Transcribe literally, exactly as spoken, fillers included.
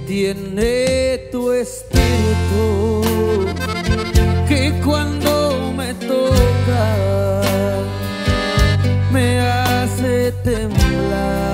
tiene tu espíritu, que cuando me toca me hace temblar.